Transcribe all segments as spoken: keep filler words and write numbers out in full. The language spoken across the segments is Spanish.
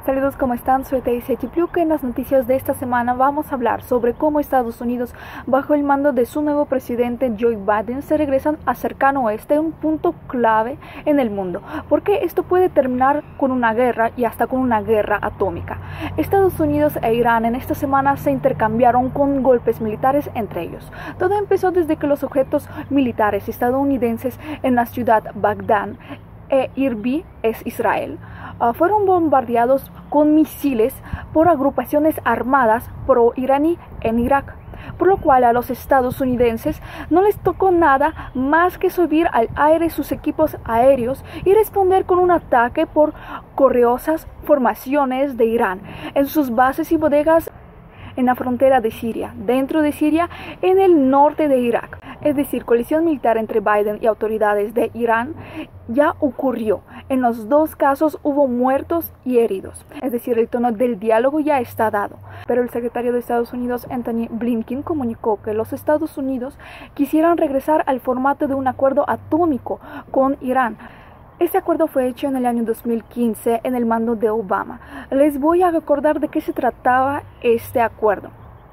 Saludos, ¿cómo están? Soy Taisy Chipliuk. En las noticias de esta semana vamos a hablar sobre cómo Estados Unidos, bajo el mando de su nuevo presidente Joe Biden, se regresan a cercano oeste, un punto clave en el mundo, porque esto puede terminar con una guerra y hasta con una guerra atómica. Estados Unidos e Irán en esta semana se intercambiaron con golpes militares entre ellos. Todo empezó desde que los objetos militares estadounidenses en la ciudad Bagdad e Irbi, es Israel, uh, fueron bombardeados con misiles por agrupaciones armadas pro-iraní en Irak, por lo cual a los estadounidenses no les tocó nada más que subir al aire sus equipos aéreos y responder con un ataque por correosas formaciones de Irán en sus bases y bodegas en la frontera de Siria, dentro de Siria, en el norte de Irak. Es decir, colisión militar entre Biden y autoridades de Irán ya ocurrió. En los dos casos hubo muertos y heridos. Es decir, el tono del diálogo ya está dado. Pero el secretario de Estados Unidos, Antony Blinken, comunicó que los Estados Unidos quisieran regresar al formato de un acuerdo atómico con Irán. Este acuerdo fue hecho en el año dos mil quince en el mando de Obama. Les voy a recordar de qué se trataba este acuerdo.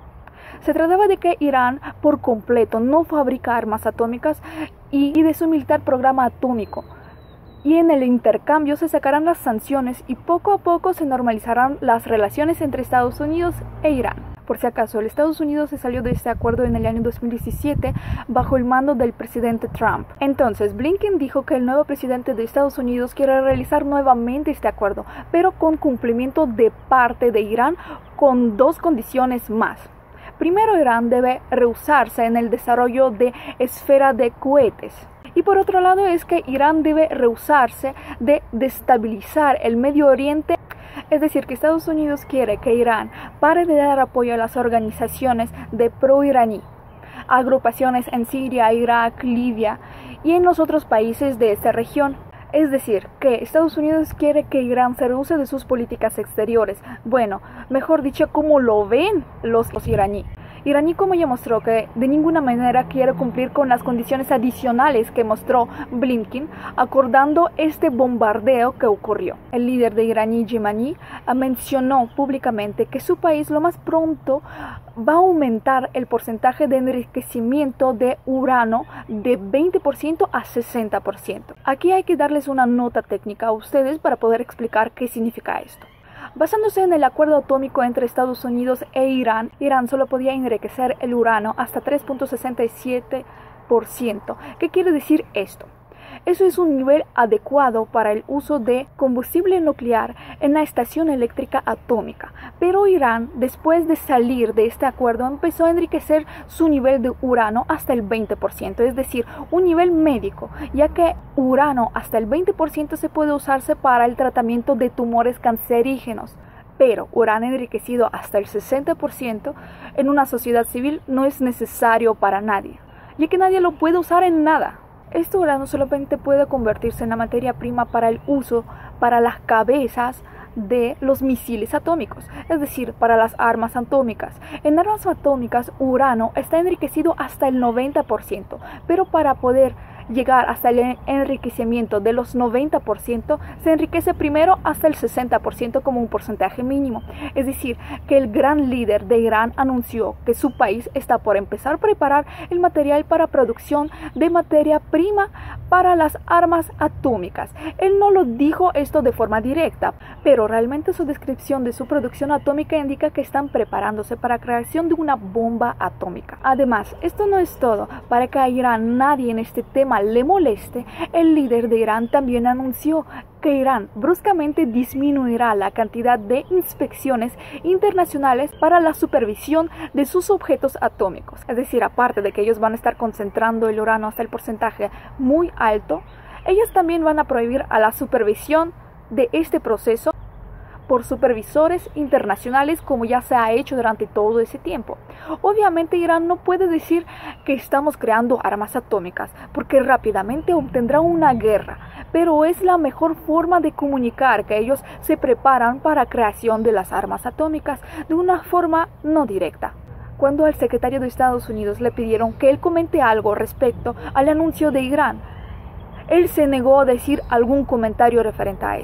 Se trataba de que Irán por completo no fabrica armas atómicas y de su militar programa atómico. Y en el intercambio se sacarán las sanciones y poco a poco se normalizarán las relaciones entre Estados Unidos e Irán. Por si acaso, el Estados Unidos se salió de este acuerdo en el año dos mil diecisiete bajo el mando del presidente Trump. Entonces, Blinken dijo que el nuevo presidente de Estados Unidos quiere realizar nuevamente este acuerdo, pero con cumplimiento de parte de Irán con dos condiciones más. Primero, Irán debe rehusarse en el desarrollo de esfera de cohetes. Y por otro lado es que Irán debe rehusarse de destabilizar el Medio Oriente. Es decir, que Estados Unidos quiere que Irán pare de dar apoyo a las organizaciones de pro-iraní, agrupaciones en Siria, Irak, Libia y en los otros países de esta región. Es decir, que Estados Unidos quiere que Irán se rehúse de sus políticas exteriores. Bueno, mejor dicho, como lo ven los, los iraníes. Iraní, como ya mostró que de ninguna manera quiere cumplir con las condiciones adicionales que mostró Blinken, acordando este bombardeo que ocurrió. El líder de Iraní, Yemení, mencionó públicamente que su país lo más pronto va a aumentar el porcentaje de enriquecimiento de urano de veinte por ciento a sesenta por ciento. Aquí hay que darles una nota técnica a ustedes para poder explicar qué significa esto. Basándose en el acuerdo atómico entre Estados Unidos e Irán, Irán solo podía enriquecer el urano hasta tres punto sesenta y siete por ciento. ¿Qué quiere decir esto? Eso es un nivel adecuado para el uso de combustible nuclear en la estación eléctrica atómica. Pero Irán, después de salir de este acuerdo, empezó a enriquecer su nivel de urano hasta el veinte por ciento, es decir, un nivel médico, ya que urano hasta el veinte por ciento se puede usarse para el tratamiento de tumores cancerígenos. Pero urano enriquecido hasta el sesenta por ciento en una sociedad civil no es necesario para nadie, ya que nadie lo puede usar en nada. Este urano solamente puede convertirse en la materia prima para el uso para las cabezas de los misiles atómicos, es decir, para las armas atómicas. En armas atómicas, urano está enriquecido hasta el noventa por ciento, pero para poder llegar hasta el enriquecimiento de los noventa por ciento, se enriquece primero hasta el sesenta por ciento como un porcentaje mínimo. Es decir, que el gran líder de Irán anunció que su país está por empezar a preparar el material para producción de materia prima para las armas atómicas. Él no lo dijo esto de forma directa, pero realmente su descripción de su producción atómica indica que están preparándose para la creación de una bomba atómica. Además, esto no es todo. Para que a Irán nadie en este tema le moleste, el líder de Irán también anunció que Irán bruscamente disminuirá la cantidad de inspecciones internacionales para la supervisión de sus objetos atómicos. Es decir, aparte de que ellos van a estar concentrando el urano hasta el porcentaje muy alto, ellos también van a prohibir a la supervisión de este proceso por supervisores internacionales, como ya se ha hecho durante todo ese tiempo. Obviamente Irán no puede decir que estamos creando armas atómicas, porque rápidamente obtendrá una guerra, pero es la mejor forma de comunicar que ellos se preparan para la creación de las armas atómicas de una forma no directa. Cuando al secretario de Estados Unidos le pidieron que él comente algo respecto al anuncio de Irán, él se negó a decir algún comentario referente a esto.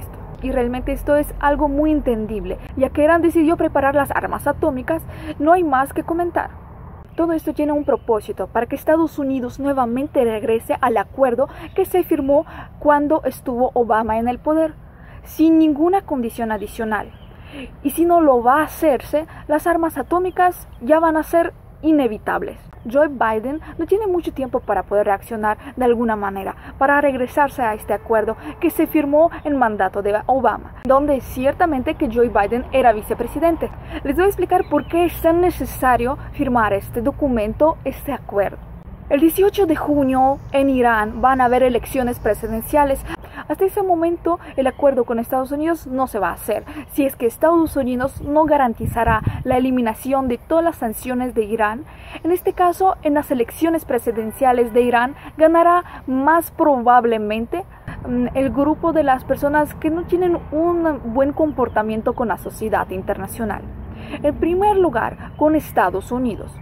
y realmente esto es algo muy entendible. Ya que Irán decidió preparar las armas atómicas, no hay más que comentar. Todo esto tiene un propósito, para que Estados Unidos nuevamente regrese al acuerdo que se firmó cuando estuvo Obama en el poder, sin ninguna condición adicional. Y si no lo va a hacerse, las armas atómicas ya van a ser inevitables. Joe Biden no tiene mucho tiempo para poder reaccionar de alguna manera, para regresarse a este acuerdo que se firmó en mandato de Obama, donde ciertamente que Joe Biden era vicepresidente. Les voy a explicar por qué es tan necesario firmar este documento, este acuerdo. El dieciocho de junio en Irán van a haber elecciones presidenciales. Hasta ese momento el acuerdo con Estados Unidos no se va a hacer, si es que Estados Unidos no garantizará la eliminación de todas las sanciones de Irán. En este caso, en las elecciones presidenciales de Irán ganará más probablemente el grupo de las personas que no tienen un buen comportamiento con la sociedad internacional. En primer lugar, con Estados Unidos.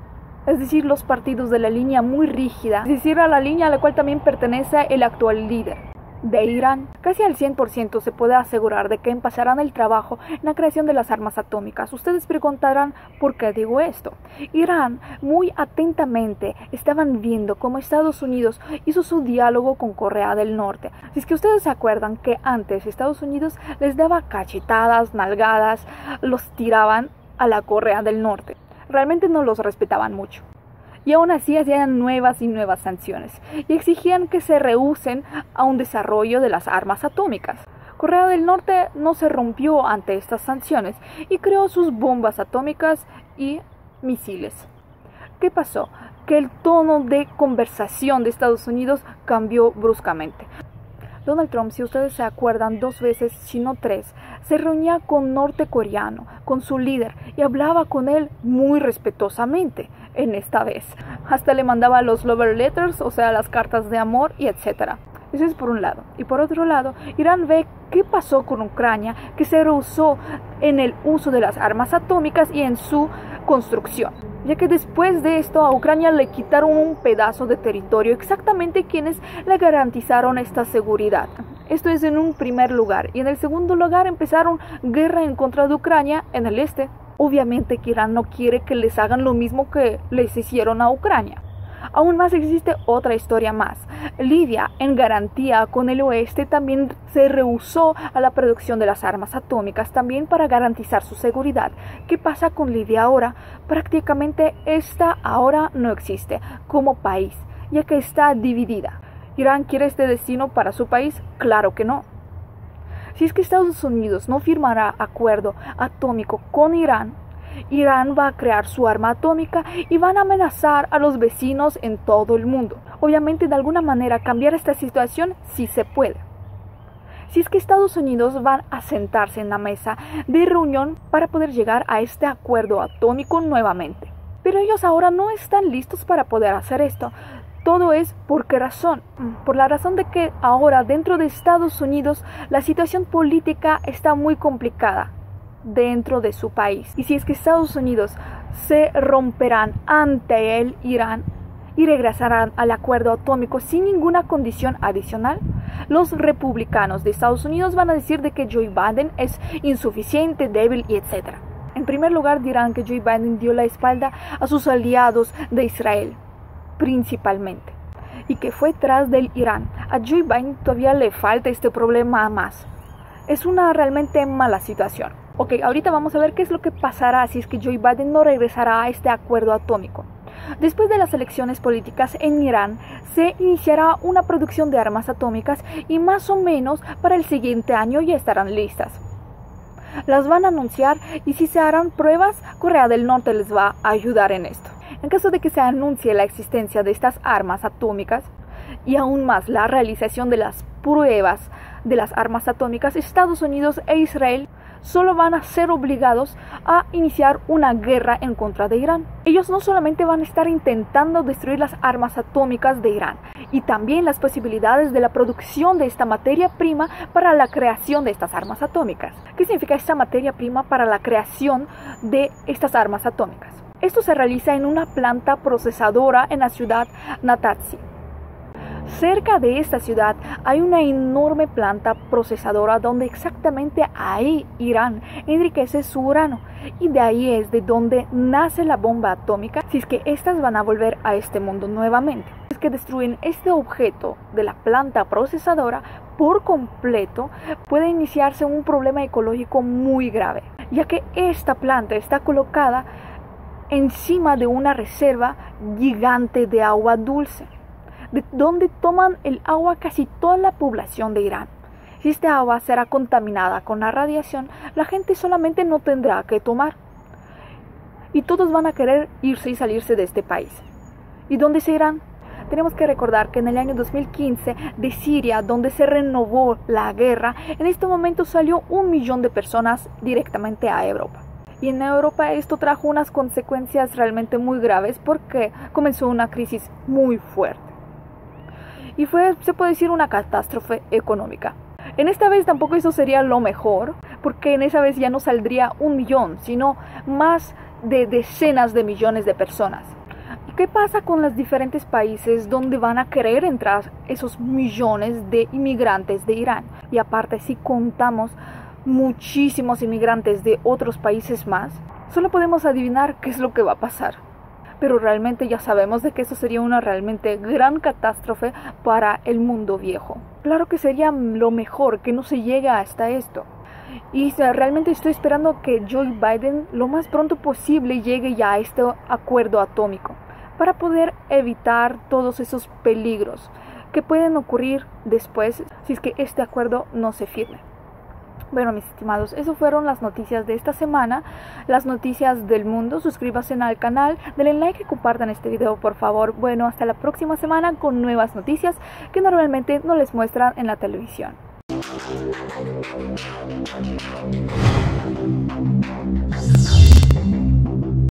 Es decir, los partidos de la línea muy rígida, es decir, a la línea a la cual también pertenece el actual líder de Irán. Casi al cien por ciento se puede asegurar de que empezarán el trabajo en la creación de las armas atómicas. Ustedes preguntarán por qué digo esto. Irán muy atentamente estaban viendo cómo Estados Unidos hizo su diálogo con Corea del Norte. Si es que ustedes se acuerdan que antes Estados Unidos les daba cachetadas, nalgadas, los tiraban a la Corea del Norte. Realmente no los respetaban mucho. Y aún así hacían nuevas y nuevas sanciones y exigían que se rehúsen a un desarrollo de las armas atómicas. Corea del Norte no se rompió ante estas sanciones y creó sus bombas atómicas y misiles. ¿Qué pasó? Que el tono de conversación de Estados Unidos cambió bruscamente. Donald Trump, si ustedes se acuerdan, dos veces, si no tres, se reunía con nortecoreano, con su líder, y hablaba con él muy respetuosamente en esta vez. Hasta le mandaba los love letters, o sea, las cartas de amor, y etcétera. Eso es por un lado. Y por otro lado, Irán ve qué pasó con Ucrania, que se rehusó en el uso de las armas atómicas y en su construcción. Ya que después de esto a Ucrania le quitaron un pedazo de territorio, exactamente quienes le garantizaron esta seguridad. Esto es en un primer lugar. Y en el segundo lugar empezaron guerra en contra de Ucrania en el este. Obviamente que Irán no quiere que les hagan lo mismo que les hicieron a Ucrania. Aún más existe otra historia más. Libia, en garantía con el oeste, también se rehusó a la producción de las armas atómicas, también para garantizar su seguridad. ¿Qué pasa con Libia ahora? Prácticamente esta ahora no existe como país, ya que está dividida. ¿Irán quiere este destino para su país? Claro que no. Si es que Estados Unidos no firmará acuerdo atómico con Irán, Irán va a crear su arma atómica y van a amenazar a los vecinos en todo el mundo. Obviamente, de alguna manera, cambiar esta situación sí se puede. Si es que Estados Unidos van a sentarse en la mesa de reunión para poder llegar a este acuerdo atómico nuevamente. Pero ellos ahora no están listos para poder hacer esto. Todo es ¿por qué razón? Por la razón de que ahora dentro de Estados Unidos la situación política está muy complicada dentro de su país. Y si es que Estados Unidos se romperán ante el Irán y regresarán al acuerdo atómico sin ninguna condición adicional, los republicanos de Estados Unidos van a decir de que Joe Biden es insuficiente, débil y etcétera. En primer lugar dirán que Joe Biden dio la espalda a sus aliados de Israel, principalmente, y que fue tras del Irán. A Joe Biden todavía le falta este problema más. Es una realmente mala situación. Ok, ahorita vamos a ver qué es lo que pasará si es que Joe Biden no regresará a este acuerdo atómico. Después de las elecciones políticas en Irán, se iniciará una producción de armas atómicas y más o menos para el siguiente año ya estarán listas. Las van a anunciar y si se harán pruebas, Corea del Norte les va a ayudar en esto. En caso de que se anuncie la existencia de estas armas atómicas y aún más la realización de las pruebas de las armas atómicas, Estados Unidos e Israel solo van a ser obligados a iniciar una guerra en contra de Irán. Ellos no solamente van a estar intentando destruir las armas atómicas de Irán, y también las posibilidades de la producción de esta materia prima para la creación de estas armas atómicas. ¿Qué significa esta materia prima para la creación de estas armas atómicas? Esto se realiza en una planta procesadora en la ciudad Natanz. Cerca de esta ciudad hay una enorme planta procesadora donde exactamente ahí Irán enriquece su urano, y de ahí es de donde nace la bomba atómica si es que éstas van a volver a este mundo nuevamente. Si es que destruyen este objeto de la planta procesadora por completo, puede iniciarse un problema ecológico muy grave, ya que esta planta está colocada encima de una reserva gigante de agua dulce, de donde toman el agua casi toda la población de Irán. Si esta agua será contaminada con la radiación, la gente solamente no tendrá que tomar, y todos van a querer irse y salirse de este país. ¿Y dónde se irán? Tenemos que recordar que en el año dos mil quince de Siria, donde se renovó la guerra, en este momento salió un millón de personas directamente a Europa. Y en Europa esto trajo unas consecuencias realmente muy graves porque comenzó una crisis muy fuerte. Y fue, se puede decir, una catástrofe económica. En esta vez tampoco eso sería lo mejor, porque en esa vez ya no saldría un millón, sino más de decenas de millones de personas. ¿Y qué pasa con los diferentes países donde van a querer entrar esos millones de inmigrantes de Irán? Y aparte, si contamos muchísimos inmigrantes de otros países más, solo podemos adivinar qué es lo que va a pasar. Pero realmente ya sabemos de que eso sería una realmente gran catástrofe para el mundo viejo. Claro que sería lo mejor que no se llegue hasta esto. Y realmente estoy esperando que Joe Biden lo más pronto posible llegue ya a este acuerdo atómico, para poder evitar todos esos peligros que pueden ocurrir después si es que este acuerdo no se firme. Bueno, mis estimados, eso fueron las noticias de esta semana, las noticias del mundo. Suscríbanse al canal, denle like y compartan este video, por favor. Bueno, hasta la próxima semana con nuevas noticias que normalmente no les muestran en la televisión.